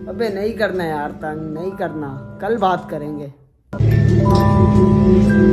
अबे नहीं करना यार, तंग नहीं करना, कल बात करेंगे।